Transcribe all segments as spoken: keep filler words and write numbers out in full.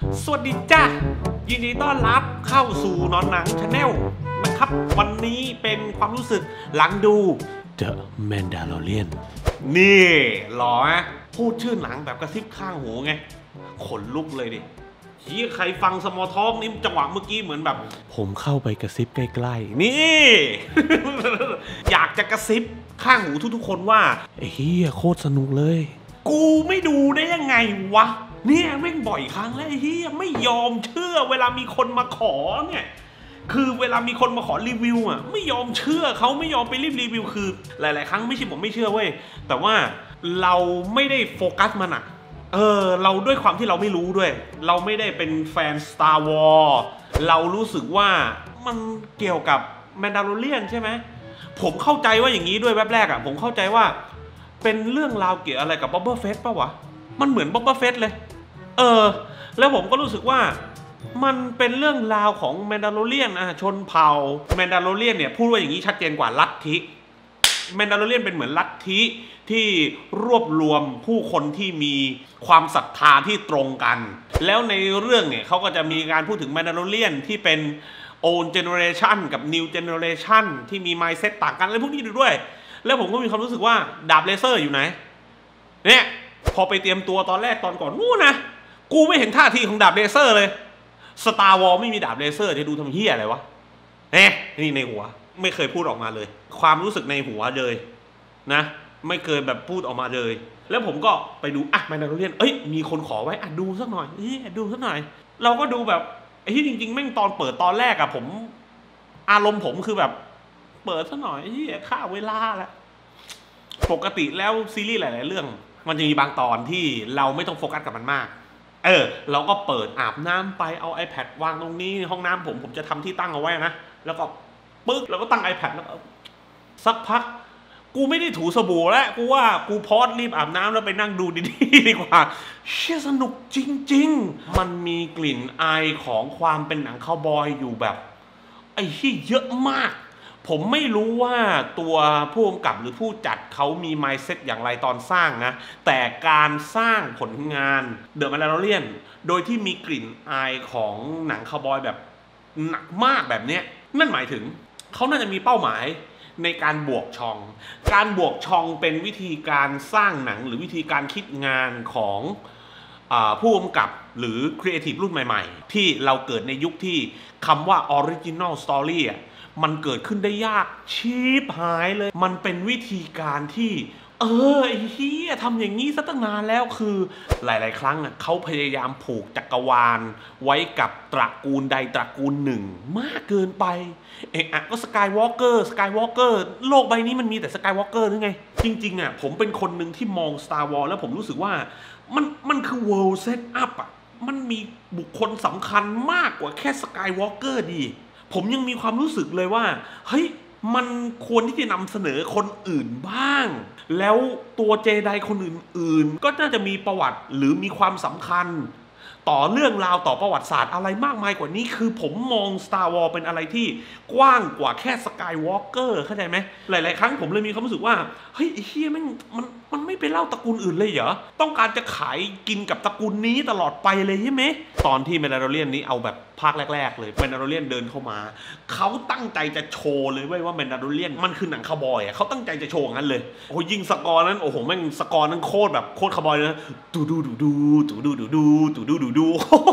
สวัสดีจ้ายินดีต้อนรับเข้าสู่นอนหนังชาแนลนะครับวันนี้เป็นความรู้สึกหลังดู The Mandalorian นี่หรอฮะพูดชื่อหนังแบบกระซิบข้างหูไงขนลุกเลยดิที่ใครฟังสมอลท็อกนี่จังหวะเมื่อกี้เหมือนแบบผมเข้าไปกระซิบใกล้ๆนี่ อยากจะกระซิบข้างหูทุกๆคนว่าไอ้เฮียโคตรสนุกเลยกูไม่ดูได้ยังไงวะเนี่ยแม่งบ่อยครั้งแล้วไอ้เฮียไม่ยอมเชื่อเวลามีคนมาขอเนี่ยคือเวลามีคนมาขอรีวิวอ่ะไม่ยอมเชื่อเขาไม่ยอมไปรีบรีวิวคือหลายๆครั้งไม่ใช่ผมไม่เชื่อเว้ยแต่ว่าเราไม่ได้โฟกัสมันอ่ะเออเราด้วยความที่เราไม่รู้ด้วยเราไม่ได้เป็นแฟน Star Wars เรารู้สึกว่ามันเกี่ยวกับ Mandalorian ใช่ไหมผมเข้าใจว่าอย่างนี้ด้วยแวบแรกอ่ะผมเข้าใจว่าเป็นเรื่องราวเกี่ยวอะไรกับ Boba Fett ป่ะวะมันเหมือน Boba Fett เลยเออแล้วผมก็รู้สึกว่ามันเป็นเรื่องราวของแมนดาโลเรียนนะชนเผ่าแมนดาโลเรียนเนี่ยพูดว่าอย่างนี้ชัดเจนกว่าลัทธิแมนดาโลเรียนเป็นเหมือนลัทธิที่รวบรวมผู้คนที่มีความศรัทธาที่ตรงกันแล้วในเรื่องเนี่ยเขาก็จะมีการพูดถึงแมนดาโลเรียนที่เป็น old generation กับ new generation ที่มี mindset ต่างกันอะไรพวกนี้ด้วยแล้วผมก็มีความรู้สึกว่าดาบเลเซอร์อยู่ไหนเนี่ยพอไปเตรียมตัวตอนแรกตอนก่อนนู้นนะกูไม่เห็นท่าทีของดาบเลเซอร์เลยสตาร์วอลไม่มีดาบเลเซอร์จะดูทำเหี้ยอะไรวะเนี่ยนี่ในหัวไม่เคยพูดออกมาเลยความรู้สึกในหัวเลยนะไม่เคยแบบพูดออกมาเลยแล้วผมก็ไปดูอ่ะแมนดาโลเรียนเอ้ยมีคนขอไว้อ่ะดูสักหน่อยเฮ้ยดูสักหน่อยเราก็ดูแบบไอ้ที่จริงๆแม่งตอนเปิดตอนแรกอะผมอารมณ์ผมคือแบบเปิดสักหน่อยเฮ้ยฆ่าเวลาแหละปกติแล้วซีรีส์หลายๆเรื่องมันจะมีบางตอนที่เราไม่ต้องโฟกัสกับมันมากเออเราก็เปิดอาบน้ำไปเอา iPad วางตรงนี้ห้องน้ำผมผมจะทำที่ตั้งเอาไว้นะแล้วก็ปึ๊กแล้วก็ตั้ง iPad แล้วสักพักกูไม่ได้ถูสบู่แล้วกูว่ากูพอดรีบอาบน้ำแล้วไปนั่งดูดีๆดีกว่าเชี่ยสนุกจริงๆมันมีกลิ่นอายของความเป็นหนังคาวบอยอยู่แบบไอ้ที่เยอะมากผมไม่รู้ว่าตัวผู้กำกับหรือผู้จัดเขามี mindset อย่างไรตอนสร้างนะแต่การสร้างผลงาน The Mandalorian โดยที่มีกลิ่นอายของหนังคาวบอยแบบหนักมากแบบนี้นั่นหมายถึงเขาน่าจะมีเป้าหมายในการบวกช่องการบวกช่องเป็นวิธีการสร้างหนังหรือวิธีการคิดงานของผู้กำกับหรือครีเอทีฟรุ่นใหม่ๆที่เราเกิดในยุคที่คำว่า Original Story อ่ะมันเกิดขึ้นได้ยากชีพหายเลยมันเป็นวิธีการที่เออไอ้เฮียทำอย่างนี้ซะตั้งนานแล้วคือหลายๆครั้งอ่ะเขาพยายามผูกจักรวาลไว้กับตระกูลใดตระกูลหนึ่งมากเกินไปเอกอ่ะก็สกายวอล์กเกอร์สกายวอล์กเกอร์โลกใบนี้มันมีแต่สกายวอล์กเกอร์หรือไงจริงๆอ่ะผมเป็นคนหนึ่งที่มอง Star Wars แล้วผมรู้สึกว่ามันมันคือ world set up อ่ะมันมีบุคคลสำคัญมากกว่าแค่สกายวอล์กเกอร์ดีผมยังมีความรู้สึกเลยว่าเฮ้ยมันควรที่จะนำเสนอคนอื่นบ้างแล้วตัวเจไดคนอื่นๆก็น่าจะมีประวัติหรือมีความสำคัญต่อเรื่องราวต่อประวัติศาสตร์อะไรมากมายกว่านี้คือผมมอง Star Wars เป็นอะไรที่กว้างกว่าแค่ Skywalker เข้าใจไหมหลายๆครั้งผมเลยมีความรู้สึกว่าเฮ้ยไอ้เฮียมันมันมันไม่ไปเล่าตระกูลอื่นเลยเหรอต้องการจะขายกินกับตระกูลนี้ตลอดไปเลยใช่ไหมตอนที่แมนดาโลเรียนนี้เอาแบบภาคแรกๆเลยแมนดาโลเรียนเดินเข้ามาเขาตั้งใจจะโชว์เลยว่าแมนดาโลเรียนมันคือหนังคาวบอยอ่ะเขาตั้งใจจะโชว์งั้นเลยโอ้ยิงสกอร์นั้นโอ้โหแม่งสกอร์นั้นโคตรแบบโคตรคาวบอยเลยนะดูดูดูดูดูดูดูดูดูดูดูดู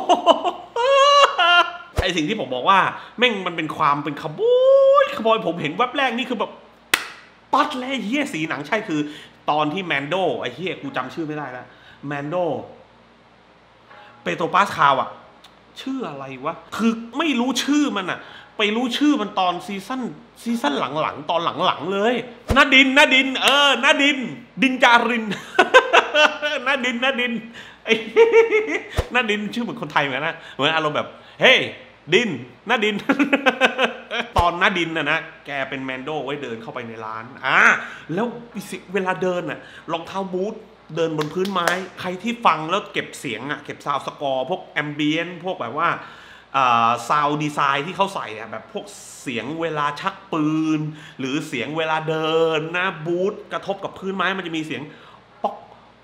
ไอสิ่งที่ผมบอกว่าแม่งมันเป็นความเป็นคาวบอยคาวบอยผมเห็นแวบแรกนี่คือแบบปัดเลยเฮียสีหนังใช่คือตอนที่แมนโดไอเฮียกูจำชื่อไม่ได้แล้วแมนโดเปโตรปาสคาวอะชื่ออะไรวะคือไม่รู้ชื่อมันอะไปรู้ชื่อมันตอนซีซั่นซีซั่นหลังๆตอนหลังๆเลยนาดินนาดินเออนาดินดินจารินนาดินนาดินไอ้นาดินชื่อเหมือนคนไทยเหมือนนะเหมือนอารมณ์แบบเฮ้ยดินนาดินตอนนาดินนะนะแกเป็นแมนโดไว้เดินเข้าไปในร้านอ่ะแล้วเวลาเดินอ่ะรองเท้าบูทเดินบนพื้นไม้ใครที่ฟังแล้วเก็บเสียงอ่ะเก็บซาวด์สกอร์พวกแอมเบียนพวกแบบว่าซาวด์ดีไซน์ที่เขาใส่อ่ะแบบพวกเสียงเวลาชักปืนหรือเสียงเวลาเดินนะบูทกระทบกับพื้นไม้มันจะมีเสียงป๊อก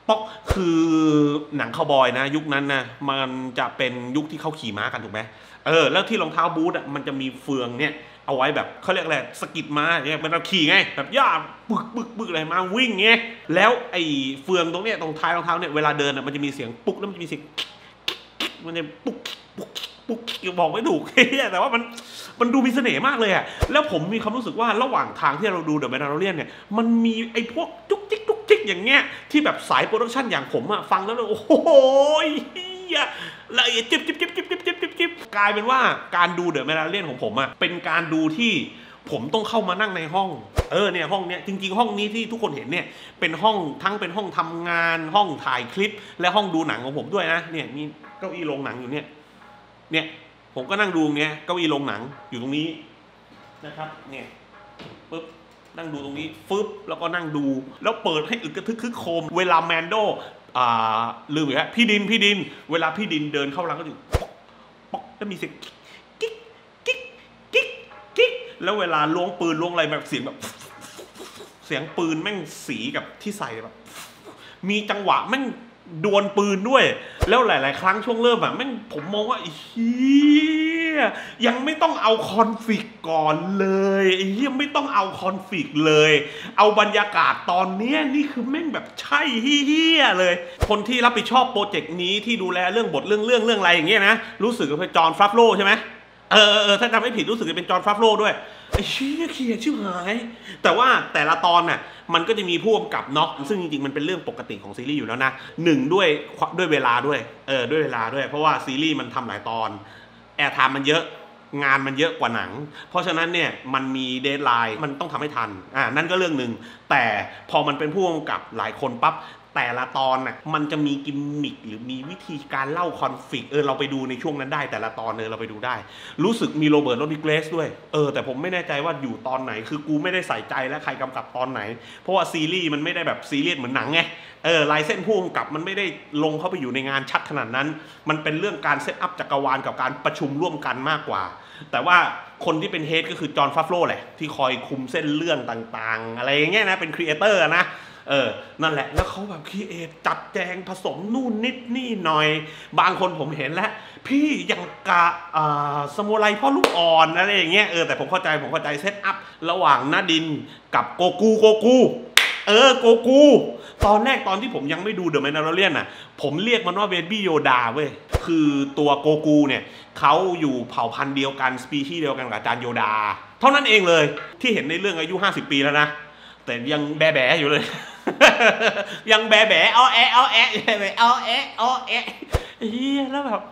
ป๊อกคือหนังคาวบอยนะยุคนั้นนะมันจะเป็นยุคที่เขาขี่ม้ากันถูกไหมเออแล้วที่รองเท้าบูทอ่ะมันจะมีเฟืองเนี่ยเอาไว้แบบเขาเรียกอะไรสกิดม้าเนี่ยมันเราขี่ไงแบบย่าบึกบึกบึกอะไรมาวิ่งไงแล้วไอ้เฟืองตรงเนี้ยตรงท้ายรองเท้าเนี่ยเวลาเดินอ่ะมันจะมีเสียงปุ๊กแล้วมันจะมีเสียงมันจะปุ๊กปุ๊กปุ๊กบอกไม่ถูกแต่ว่ามันมันดูมีเสน่ห์มากเลยอ่ะแล้วผมมีความรู้สึกว่าระหว่างทางที่เราดูเดอะแมนดาโลเรียนเนี่ยมันมีไอ้พวกจุกจิกจุกจิกอย่างเงี้ยที่แบบสายโปรดักชันอย่างผมอะฟังแล้วโอ้โหละเอียดจิ๊บจิ๊บจิ๊บจิ๊บจิ๊บจิ๊บจิ๊บจิ๊บกลายเป็นว่าการดูเดอะแมนดาโลเรียนของผมอะเป็นการดูที่ผมต้องเข้ามานั่งในห้องเออเนี่ยห้องเนี้ยจริงๆห้องนี้ที่ทุกคนเห็นเนี่ยเป็นห้องทั้งเป็นห้องทำงานห้องถ่ายคลิปและห้องดูหนังของผมด้วยนะเนี่ยมีเก้าอี้โรงหนังอยู่เนี่ยเนี่ยผมก็นั่งดูเนี้ยเก้าอี้โรงหนังอยู่ตรงนี้นะครับเนี่ยปึ๊บนั่งดูตรงนี้ฟึบแล้วก็นั่งดูแล้วเปิดให้อึกกระทึกคึกโคมเวลาแมนโดอ่าลืมอีกแล้วพี่ดินพี่ดินเวลาพี่ดินเดินเข้าร้านก็จะป๊อกป๊อกแล้วมีเสียงกิ๊กกิ๊กกิ๊กกิ๊กแล้วเวลาล้วงปืนล้วงอะไรแบบเสียงแบบเสียงปืนแม่งสีกับที่ใส่แบบมีจังหวะแม่งดวลปืนด้วยแล้วหลายๆครั้งช่วงเริ่มอะแม่งผมมองว่าเฮียยังไม่ต้องเอาคอนฟ lict ก่อนเลยเฮียไม่ต้องเอาคอนฟ lict เลยเอาบรรยากาศตอนนี้นี่คือแม่งแบบใช่เฮียเลยคนที่รับผิดชอบโปรเจกต์นี้ที่ดูแลเรื่องบทเรื่องเรื่องเรื่องอะไรอย่างเงี้ยนะรู้สึกว่าเป็นจอห์นฟราฟโลใช่ไหมเออเออถ้าจำไม่ผิดรู้สึกจะเป็นจอห์นฟราฟโลด้วยไอ้เชี่ยเขียชื่อหายแต่ว่าแต่ละตอนน่ะมันก็จะมีผู้กำกับเนาะซึ่งจริงๆมันเป็นเรื่องปกติของซีรีส์อยู่แล้วนะหนึ่งด้วยด้วยเวลาด้วยเออด้วยเวลาด้วยเพราะว่าซีรีส์มันทำหลายตอนแอร์ไทม์มันเยอะงานมันเยอะกว่าหนังเพราะฉะนั้นเนี่ยมันมีเดดไลน์มันต้องทำให้ทันอ่านั่นก็เรื่องหนึ่งแต่พอมันเป็นผู้กำกับหลายคนปั๊บแต่ละตอนน่ะมันจะมีกิมมิคหรือมีวิธีการเล่าคอนฟ lict เออเราไปดูในช่วงนั้นได้แต่ละตอนเออเราไปดูได้รู้สึกมีโรเบิร์ตโรดริเกสด้วยเออแต่ผมไม่แน่ใจว่าอยู่ตอนไหนคือกูไม่ได้ใส่ใจและใครกำกับตอนไหนเพราะว่าซีรีส์มันไม่ได้แบบซีเรียสเหมือนหนังไงเออลายเส้นผู้กำกับมันไม่ได้ลงเข้าไปอยู่ในงานชัดขนาดนั้นมันเป็นเรื่องการเซตอัพจักรวาลกับการประชุมร่วมกันมากกว่าแต่ว่าคนที่เป็นเฮดก็คือจอห์นฟาฟโลแหละที่คอยคุมเส้นเรื่องต่างๆอะไรอย่างเงี้ยนะเป็นครีเอเตอร์นะเออนั่นแหละแล้วเขาแบบครีเอทจัดแจงผสมนู่นนิดนี่หน่อยบางคนผมเห็นแล้วพี่ยังกะอ่าสมุไรพ่อลูกอ่อนอะไรอย่างเงี้ยเออแต่ผมเข้าใจผมเข้าใจเซตอัพระหว่างนาดินกับโกกูโกกูเออโกกูตอนแรกตอนที่ผมยังไม่ดูเดอะแมนดาโลเรียนน่ะผมเรียกมันว่าเบบี้โยดาเว้ยคือตัวโกกูเนี่ยเขาอยู่เผ่าพันธุ์เดียวกันสปีชีส์เดียวกันกับอาจารย์โยดาเท่านั้นเองเลยที่เห็นในเรื่องอายุห้าสิบปีแล้วนะแต่ยังแบะแบะอยู่เลย ยังแบะแบะเอาแอะเอาแอะเอาแอะเอาแอะเฮียแล้วแบบ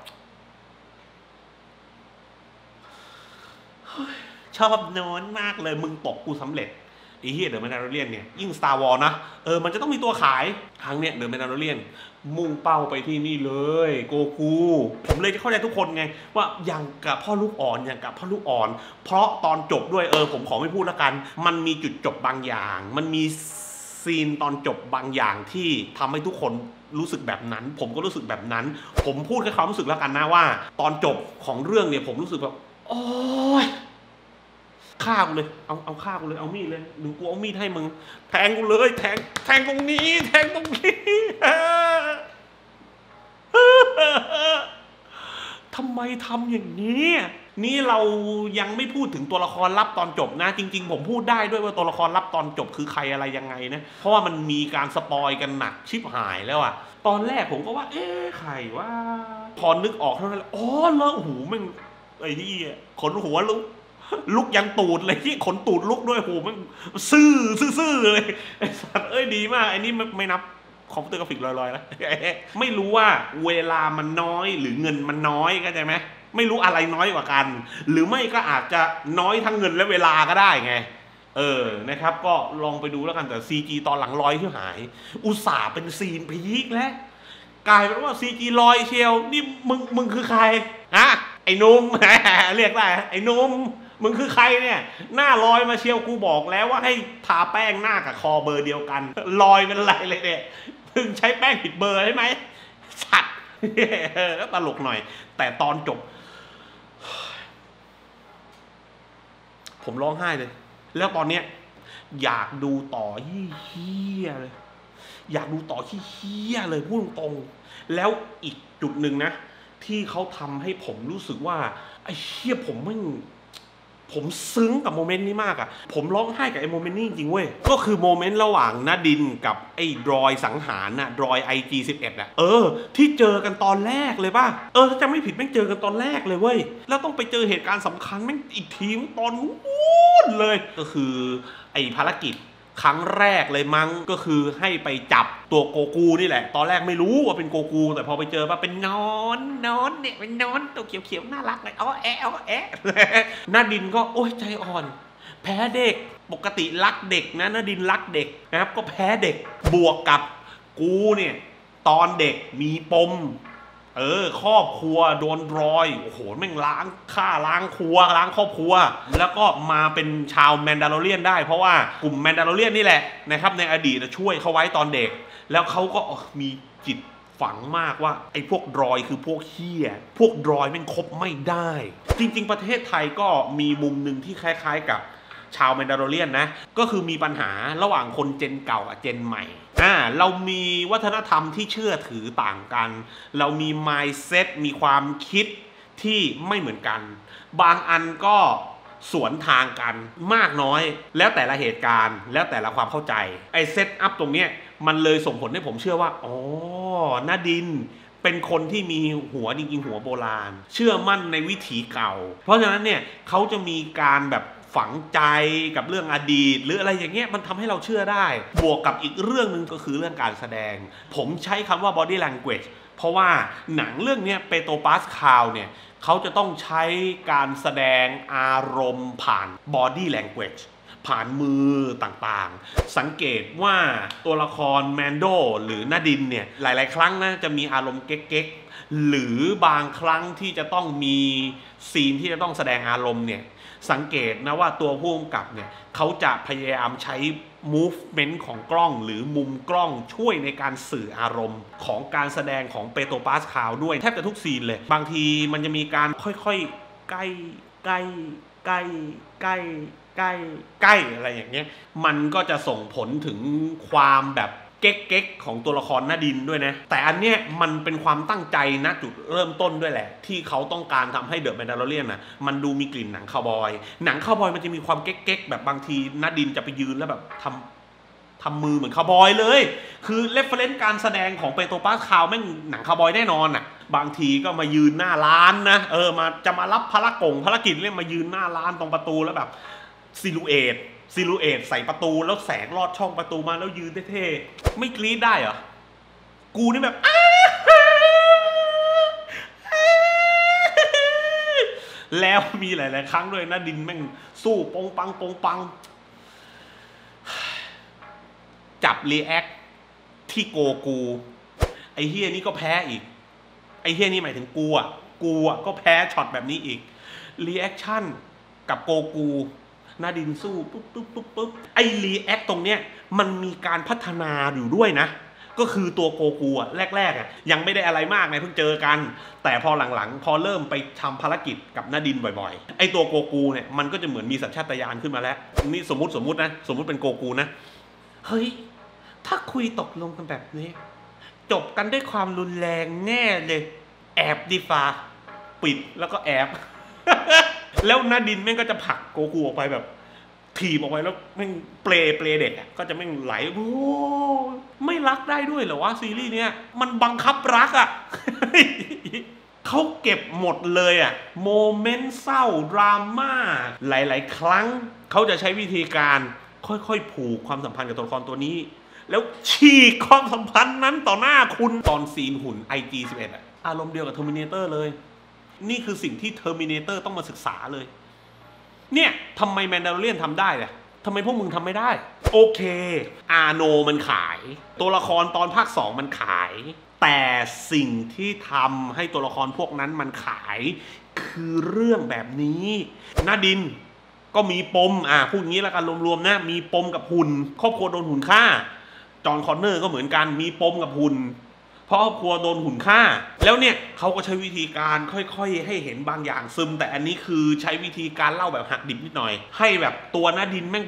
ชอบโน้นมากเลยมึงตกกูสำเร็จไอ้เฮียเดอะแมนดาโลเรียนเนี่ยยิ่ง Star Wars นะเออมันจะต้องมีตัวขายครั้งเนี้ยเดอะแมนดาโลเรียนมุ่งเป้าไปที่นี่เลยโกกูผมเลยจะเข้าใจทุกคนไงว่าอย่างกับพ่อลูกอ่อนอย่างกับพ่อลูกอ่อนเพราะตอนจบด้วยเออผมขอไม่พูดแล้วกันมันมีจุดจบบางอย่างมันมีซีนตอนจบบางอย่างที่ทำให้ทุกคนรู้สึกแบบนั้นผมก็รู้สึกแบบนั้นผมพูดแค่ความรู้สึกแล้วกันนะว่าตอนจบของเรื่องเนี่ยผมรู้สึกแบบโอ๊ยฆ่ากูเลยเอาเอาฆ่ากูเลยเอามีดเลยหรือกูเอามีดให้มึงแทงกูเลยแทงแทงตรงนี้แทงตรงนี้ทำไมทำอย่างนี้นี่เรายังไม่พูดถึงตัวละครลับตอนจบนะจริงๆผมพูดได้ด้วยว่าตัวละครลับตอนจบคือใครอะไรยังไงนะเพราะว่ามันมีการสปอยกันหนักชิบหายแล้วอะตอนแรกผมก็ว่าเอ๊ะใครว่าพอนึกออกเท่านั้นอ๋อแล้วโอ้โหมันไอ้ที่ขนหัวลุกลุกยังตูดเลยที่ขนตูดลุกด้วยโหมันซื่อซื่อเลยไอ้สัตว์เอ้ยดีมากไอ้นี่ไม่นับคอมพิวเตอร์กราฟิกลอยๆแล้วไม่รู้ว่าเวลามันน้อยหรือเงินมันน้อยเข้าใจไหมไม่รู้อะไรน้อยกว่ากันหรือไม่ก็อาจจะน้อยทั้งเงินและเวลาก็ได้ไงเออนะครับก็ลองไปดูแล้วกันแต่ ซี จี ตอนหลังลอยที่หายอุตส่าห์เป็นซีนพีคแล้วกลายเป็นว่า ซี จี ลอยเชียวนี่มึงมึงคือใครฮะไอ้นุ่มเรียกได้ไอ้นุ่มมึงคือใครเนี่ยหน้าลอยมาเชียวกูบอกแล้วว่าให้ทาแป้งหน้ากับคอเบอร์เดียวกันลอยเป็นไรเลยเนี่ยมึงใช้แป้งผิดเบอร์ใช่ไหมสัตว์แล้วตลกหน่อยแต่ตอนจบผมร้องไห้เลยแล้วตอนเนี้ยอยากดูต่อเฮี้ยเลยอยากดูต่อที่เฮี้ยเลยพูดตรงๆแล้วอีกจุดหนึ่งนะที่เขาทำให้ผมรู้สึกว่าไอ้เฮี้ยผมไม่ผมซึ้งกับโมเมนต์นี้มากอะผมร้องไห้กับไอ้โมเมนต์นี้จริงเว้ยก็คือโมเมนต์ระหว่างณดินกับไอ้ดรอยสังหารน่ะดรอย ไอ จี สิบเอ็ด อะเออที่เจอกันตอนแรกเลยป่ะเออถ้าจะไม่ผิดแม่งเจอกันตอนแรกเลยเว้ยแล้วต้องไปเจอเหตุการณ์สำคัญแม่งอีกทีตอนนู้นเลยก็คือไอ้ภารกิจครั้งแรกเลยมั้งก็คือให้ไปจับตัวโกกูนี่แหละตอนแรกไม่รู้ว่าเป็นโกกูแต่พอไปเจอว่าเป็นนอนนอนเนี่ยเป็นนอนตัวเขียวๆน่ารักเลยอ๋อแอะอ๋อแอะนาดินก็โอ๊ยใจอ่อนแพ้เด็กปกติรักเด็กนะนาดินรักเด็กนะครับก็แพ้เด็กบวกกับกูเนี่ยตอนเด็กมีปมเออครอบครัวโดนรอยโอ้โหแม่งล้างฆ่าล้างครัวล้างครอบครัวแล้วก็มาเป็นชาวแมนดาโลเรียนได้เพราะว่ากลุ่มแมนดาโลเรียนนี่แหละนะครับในอดีตช่วยเขาไว้ตอนเด็กแล้วเขาก็มีจิตฝังมากว่าไอ้พวกรอยคือพวกเหี้ยพวกรอยแม่งคบไม่ได้จริงๆประเทศไทยก็มีมุมหนึ่งที่คล้ายๆกับชาวแมนดาโลเรียนนะก็คือมีปัญหาระหว่างคนเจนเก่ากับเจนใหม่อ่าเรามีวัฒนธรรมที่เชื่อถือต่างกันเรามี mindset มีความคิดที่ไม่เหมือนกันบางอันก็สวนทางกันมากน้อยแล้วแต่ละเหตุการณ์แล้วแต่ละความเข้าใจไอ้เซตอัพตรงเนี้ยมันเลยส่งผลให้ผมเชื่อว่าอ๋อณดินเป็นคนที่มีหัวจริงๆหัวโบราณเชื่อมั่นในวิถีเก่าเพราะฉะนั้นเนี่ยเขาจะมีการแบบฝังใจกับเรื่องอดีตหรืออะไรอย่างเงี้ยมันทำให้เราเชื่อได้บวกกับอีกเรื่องนึงก็คือเรื่องการแสดงผมใช้คำว่า body language เพราะว่าหนังเรื่องนี้เปโตรปาสคาลเนี่ยเขาจะต้องใช้การแสดงอารมณ์ผ่าน body language ผ่านมือต่างๆสังเกตว่าตัวละครแมนโดหรือนาดินเนี่ยหลายๆครั้งนะจะมีอารมณ์เก๊กๆหรือบางครั้งที่จะต้องมีซีนที่จะต้องแสดงอารมณ์เนี่ยสังเกตนะว่าตัวผู้กำกับเนี่ยเขาจะพยายามใช้ movement ของกล้องหรือมุมกล้องช่วยในการสื่ออารมณ์ของการแสดงของเปโตรปาสคาลด้วยแทบจะทุกซีนเลยบางทีมันจะมีการค่อยๆใกล้ใกล้ใกล้ใกล้ใกล้ใกล้อะไรอย่างเงี้ยมันก็จะส่งผลถึงความแบบเก๊กๆของตัวละครณดินด้วยนะแต่อันเนี้ยมันเป็นความตั้งใจณจุดเริ่มต้นด้วยแหละที่เขาต้องการทำให้เดอะแมนดาโลเรียนนะมันดูมีกลิ่นหนังคาวบอยหนังคาวบอยมันจะมีความเก๊กๆแบบบางทีณดินจะไปยืนแล้วแบบทำทำมือเหมือนคาวบอยเลยคือเรฟเฟรนซ์การแสดงของเปโตรปาสคาลแม่งหนังคาวบอยแน่นอนอ่ะบางทีก็มายืนหน้าร้านนะเออมาจะมารับภารกงภารกิจเรื่องมายืนหน้าร้านตรงประตูแล้วแบบซิลูเอตซิลูเอตใส่ประตูแล้วแสงลอดช่องประตูมาแล้วยืนเท่ๆไม่กรี๊ดได้เหรอกูนี่แบบแล้วมีหลายๆครั้งด้วยนะดินแม่งสู้ปงปังปงปังจับรีแอคที่โกกูไอ้เฮียนี่ก็แพ้อีกไอ้เฮียนี่หมายถึงกูอ่ะกูอ่ะก็แพ้ช็อตแบบนี้อีกรีแอคชั่นกับโกกูนาดินสู้ปุ๊บปุ๊บปุ๊บปุ๊บไอ้รีแอคตรงเนี้ยมันมีการพัฒนาอยู่ด้วยนะก็คือตัวโกกูอ่ะแรกๆอ่ะยังไม่ได้อะไรมากไงเพิ่งเจอกันแต่พอหลังๆพอเริ่มไปทำภารกิจกับนาดินบ่อยๆไอ้ตัวโกกูเนี่ยมันก็จะเหมือนมีสัญชาตญาณขึ้นมาแล้วนี่สมมติสมมตินะสมมติเป็นโกกูนะเฮ้ยถ้าคุยตกลงกันแบบนี้จบกันด้วยความรุนแรงแน่เลยแอบดีฟ้าปิดแล้วก็แอบแล้วนาดินแม่งก็จะผลักโกกูออกไปแบบถีบออกไปแล้วแม่งเปลเปลเด็กอ่ะก็จะแม่งไหลโอ้ไม่รักได้ด้วยเหรอวะซีรีส์เนี้ยมันบังคับรักอ่ะ เขาเก็บหมดเลยอ่ะโมเมนต์เศร้าดราม่าหลายๆครั้งเขาจะใช้วิธีการค่อยๆผูกความสัมพันธ์กับตัวละครตัวนี้แล้วฉีกความสัมพันธ์นั้นต่อหน้าคุณตอนซีนหุ่น ไอ จี สิบเอ็ด อ่ะอารมณ์เดียวกับ Terminator เลยนี่คือสิ่งที่ Terminator ต้องมาศึกษาเลยเนี่ยทำไมแมนดาโลเรียนทำได้ล่ะทำไมพวกมึงทำไม่ได้โอเคอาโนมันขายตัวละครตอนภาคสองมันขายแต่สิ่งที่ทำให้ตัวละครพวกนั้นมันขายคือเรื่องแบบนี้นาดินก็มีปมอ่ะพูดงี้แล้วกันรวมๆนะมีปมกับหุ่นครอบครัวโดนหุ่นฆ่าจอห์นคอนเนอร์ก็เหมือนกันมีปมกับหุ่นเพราะครอบครัวโดนหุ่นฆ่าแล้วเนี่ยเขาก็ใช้วิธีการค่อยๆให้เห็นบางอย่างซึมแต่อันนี้คือใช้วิธีการเล่าแบบหักดิบนิดหน่อยให้แบบตัวนาดินแม่งแบบ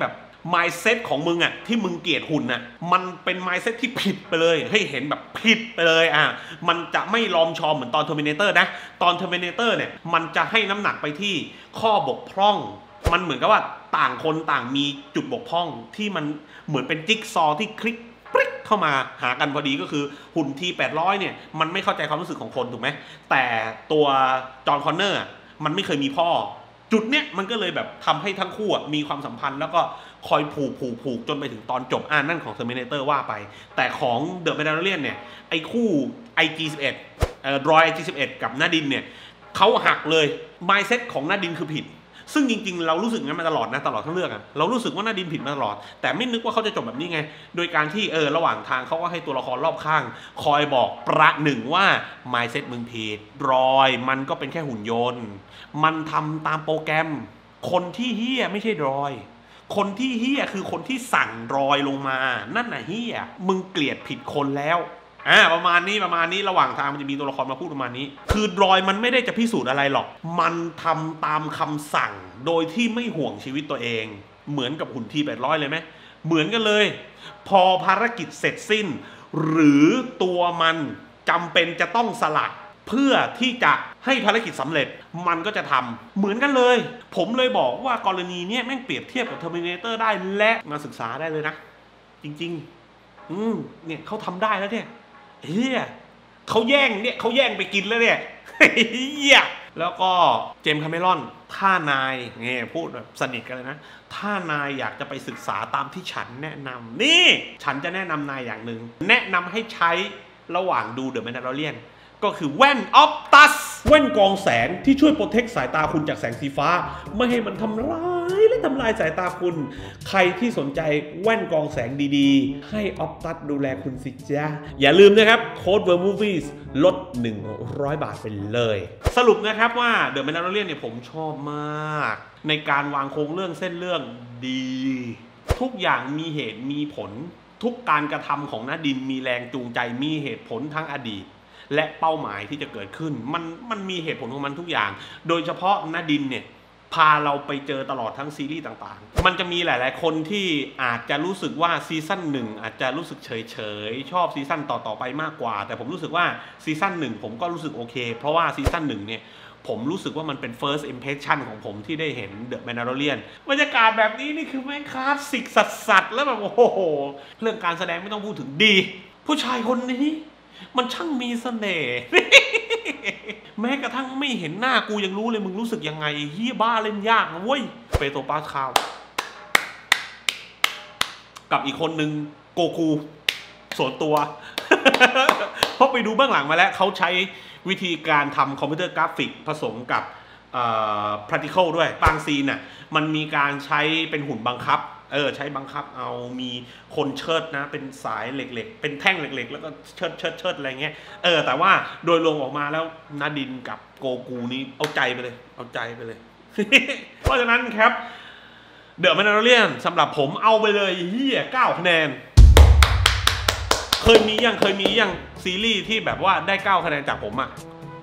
mindset ของมึงอ่ะที่มึงเกลียดหุ่นอ่ะมันเป็น mindset ที่ผิดไปเลยให้เห็นแบบผิดไปเลยอ่ะมันจะไม่ลอมชอมเหมือนตอน Terminator นะตอน Terminator เนี่ยมันจะให้น้ำหนักไปที่ข้อบกพร่องมันเหมือนกับว่าต่างคนต่างมีจุดบกพร่องที่มันเหมือนเป็นจิ๊กซอว์ที่คลิกปริ๊กเข้ามาหากันพอดีก็คือหุ่นทีแปดร้อยเนี่ยมันไม่เข้าใจความรู้สึกของคนถูกไหมแต่ตัวจอห์นคอนเนอร์มันไม่เคยมีพ่อจุดเนี้ยมันก็เลยแบบทำให้ทั้งคู่มีความสัมพันธ์แล้วก็คอยผูกผูกผูกจนไปถึงตอนจบอ่านั่นของ Terminator ว่าไปแต่ของ The Mandalorian เนี่ยไอ้คู่ ไอ จี สิบเอ็ด เอ่อ Droid ไอ จี สิบเอ็ด กับนาดินเนี่ยเขาหักเลย mindset ของนาดินคือผิดซึ่งจริงๆเรารู้สึกงั้นมาตลอดนะตลอดทั้งเรื่องอะเรารู้สึกว่านาดินผิดมาตลอดแต่ไม่นึกว่าเขาจะจบแบบนี้ไงโดยการที่เออระหว่างทางเขาก็ให้ตัวละครรอบข้างคอยบอกประหนึ่งว่า mindset มึงผิดรอยมันก็เป็นแค่หุ่นยนต์มันทำตามโปรแกรมคนที่เฮี้ยไม่ใช่รอยคนที่เฮี้ยคือคนที่สั่งรอยลงมานั่นน่ะเฮี้ยมึงเกลียดผิดคนแล้วอ่าประมาณนี้ประมาณนี้ระหว่างทางมันจะมีตัวละครมาพูดประมาณนี้คือรอยมันไม่ได้จะพิสูจน์อะไรหรอกมันทำตามคำสั่งโดยที่ไม่ห่วงชีวิตตัวเองเหมือนกับหุ่นทีแปดร้อยเลยไหมเหมือนกันเลยพอภารกิจเสร็จสิ้นหรือตัวมันจำเป็นจะต้องสลัดเพื่อที่จะให้ภารกิจสำเร็จมันก็จะทำเหมือนกันเลยผมเลยบอกว่ากรณีนี้แม่งเปรียบเทียบกับ Terminator ได้และมาศึกษาได้เลยนะจริงๆอืมเนี่ยเขาทำได้แล้วเนี่ยเฮียเขาแย่งเนี่ยเขาแย่งไปกินแล้วเนี่ยเฮียแล้วก็เจมส์คาเมรอนถ้านายเนี่ยพูดแบบสนิทกันเลยนะถ้านายอยากจะไปศึกษาตามที่ฉันแนะนำนี่ฉันจะแนะนำนายอย่างหนึ่งแนะนำให้ใช้ระหว่างดูเดอะแมนดาลอเรียนก็คือแว่นออปตัสแว่นกรองแสงที่ช่วยโปรเทคสายตาคุณจากแสงสีฟ้าไม่ให้มันทำร้ายและทำลายสายตาคุณใครที่สนใจแว่นกรองแสงดีๆให้ออปตัสดูแลคุณสิจ้าอย่าลืมนะครับโค้ด เวิร์มูฟวี่ ลดหนึ่งร้อยบาทไปเลยสรุปนะครับว่า The Mandalorian เนี่ยผมชอบมากในการวางโครงเรื่องเส้นเรื่องดีทุกอย่างมีเหตุมีผลทุกการกระทำของนาดินมีแรงจูงใจมีเหตุผลทั้งอดีตและเป้าหมายที่จะเกิดขึ้นมันมันมีเหตุผลของมันทุกอย่างโดยเฉพาะนาดินเนี่ยพาเราไปเจอตลอดทั้งซีรีส์ต่างๆมันจะมีหลายๆคนที่อาจจะรู้สึกว่าซีซั่นหนึ่งอาจจะรู้สึกเฉยๆชอบซีซั่นต่อๆไปมากกว่าแต่ผมรู้สึกว่าซีซั่นหนึ่งผมก็รู้สึกโอเคเพราะว่าซีซั่นหนึ่งเนี่ยผมรู้สึกว่ามันเป็น first impression ของผมที่ได้เห็น The Mandalorian บรรยากาศแบบนี้นี่คือแม่งคลาสสิกสัสๆแล้วแบบโอ้โหเรื่องการแสดงไม่ต้องพูดถึงดีผู้ชายคนนี้มันช่างมีเสน่ห์ แม้กระทั่งไม่เห็นหน้ากูยังรู้เลยมึงรู้สึกยังไงเฮียบ้าเล่นยากนะเว้ยเปโตรปาสคาลกับอีกคนนึงโกคูส่วนตัว เพราะไปดูเบื้องหลังมาแล้วเขาใช้วิธีการทำคอมพิวเตอร์กราฟิกผสมกับpractical ด้วยบางซีนน่ะมันมีการใช้เป็นหุ่นบังคับเออใช้บังคับเอามีคนเชิดนะเป็นสายเหล็กๆเป็นแท่งเหล็กๆแล้วก็เชิดเชิดเชิดอะไรเงี้ยเออแต่ว่าโดยรวมออกมาแล้วนาดินกับโกกูนี้เอาใจไปเลยเอาใจไปเลย เพราะฉะนั้นครับเดอะแมนดาลอเรียนสำหรับผมเอาไปเลยเฮียเก้าคะแนนเคยมียังเคยมียังซีรีส์ที่แบบว่าได้เก้าคะแนนจากผมอะ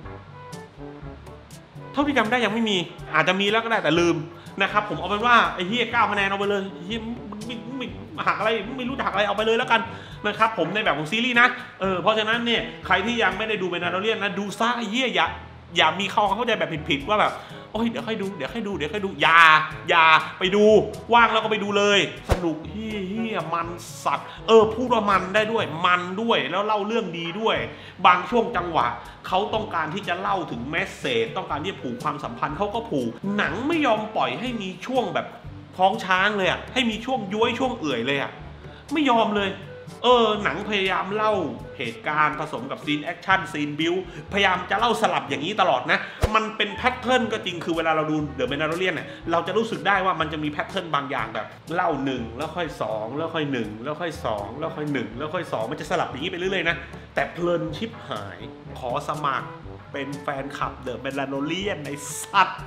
เท่าที่จำได้ยังไม่มีอาจจะมีแล้วก็ได้แต่ลืมนะครับผมเอาเป็นว่าไอ้เฮียเก้าคะแนนเอาไปเลยเฮียไม่ไม่หักอะไรไม่รู้จะหักอะไรเอาไปเลยแล้วกันนะครับผมในแบบของซีรีส์นะเออเพราะฉะนั้นเนี่ยใครที่ยังไม่ได้ดูแมนดาลอเรียนนะดูซ่าไอ้เฮียอย่าอย่ามีเข้าเข้าใจแบบผิดๆว่าแบบโอ้ยเดี๋ยวค่อยดูเดี๋ยวค่อยดูเดี๋ยวค่อยดูอย่าอย่าไปดูว่างแล้วก็ไปดูเลยสนุกเฮียเฮียมันสัตว์เออพูดว่ามันได้ด้วยมันด้วยแล้วเล่าเรื่องดีด้วยบางช่วงจังหวะเขาต้องการที่จะเล่าถึงแมสเสจต้องการที่จะผูกความสัมพันธ์เขาก็ผูกหนังไม่ยอมปล่อยให้มีช่วงแบบท้องช้างเลยอ่ะให้มีช่วงย้วยช่วงเอื่อยเลยอ่ะไม่ยอมเลยเออหนังพยายามเล่าเหตุการณ์ผสมกับซีนแอคชั่นซีนบิวพยายามจะเล่าสลับอย่างนี้ตลอดนะมันเป็นแพทเทิร์นก็จริงคือเวลาเราดูเดอะแมนดาลอเรียนเนี่ยเราจะรู้สึกได้ว่ามันจะมีแพทเทิร์นบางอย่างแบบเล่าหนึ่งแล้วค่อยสองแล้วค่อยหนึ่งแล้วค่อยสองแล้วค่อยหนึ่งแล้วค่อยสองมันจะสลับอย่างนี้ไปเรื่อยๆนะแต่เพลินชิบหายขอสมัครเป็นแฟนคลับเดอะแมนดาลอเรียนในสัตว์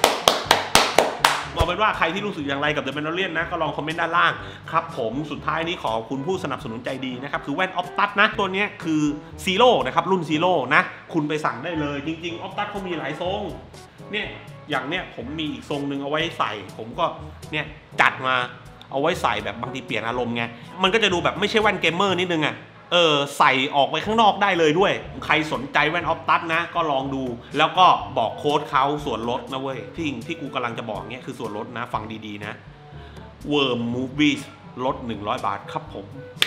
เอาเป็นว่าใครที่รู้สึกอย่างไรกับ The Mandalorian นะก็ลองคอมเมนต์ด้านล่างครับผมสุดท้ายนี้ขอคุณผู้สนับสนุนใจดีนะครับคือแว่นออปตัสนะตัวนี้คือซีโร่นะครับรุ่นซีโร่นะคุณไปสั่งได้เลยจริงๆออปตัสเขามีหลายทรงเนี่ยอย่างเนี้ยผมมีอีกทรงหนึ่งเอาไว้ใส่ผมก็เนี่ยจัดมาเอาไว้ใส่แบบบางทีเปลี่ยนอารมณ์ไงมันก็จะดูแบบไม่ใช่แว่นเกมเมอร์นิดนึงอ่ะเออใส่ออกไปข้างนอกได้เลยด้วยใครสนใจแว่นออฟตัสนะก็ลองดูแล้วก็บอกโค้ดเขาส่วนลดนะเว้ยที่ที่กูกำลังจะบอกเนี้ยคือส่วนลดนะฟังดีๆนะ Worm Movies ลดหนึ่งร้อยบาทครับผม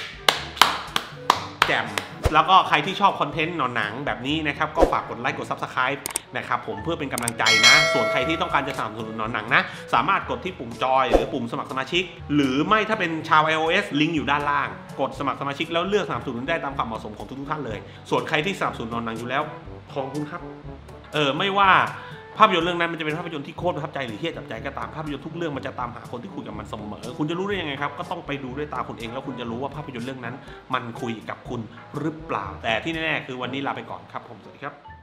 แจมแล้วก็ใครที่ชอบคอนเทนต์หนอนหนังแบบนี้นะครับก็ฝากกดไลค์กด ซับสไครบ์ นะครับผมเพื่อเป็นกำลังใจนะส่วนใครที่ต้องการจะสนับสนุนหนอนหนังนะสามารถกดที่ปุ่มจอยหรือปุ่มสมัครสมาชิกหรือไม่ถ้าเป็นชาว iOS ลิงก์อยู่ด้านล่างกดสมัครสมาชิกแล้วเลือกสนับสนุนได้ตามความเหมาะสมของทุกๆท่านเลยส่วนใครที่สนับสนุนหนอนหนังอยู่แล้วขอบคุณครับเออไม่ว่าภาพยนตร์เรื่องนั้นมันจะเป็นภาพยนตร์ที่โคตรประทับใจหรือเฮี้ยจับใจก็ตามภาพยนตร์ทุกเรื่องมันจะตามหาคนที่คุยกับมันเสมอคุณจะรู้ได้ยังไงครับก็ต้องไปดูด้วยตาคุณเองแล้วคุณจะรู้ว่าภาพยนตร์เรื่องนั้นมันคุยกับคุณหรือเปล่าแต่ที่แน่ๆคือวันนี้ลาไปก่อนครับผมสวัสดีครับ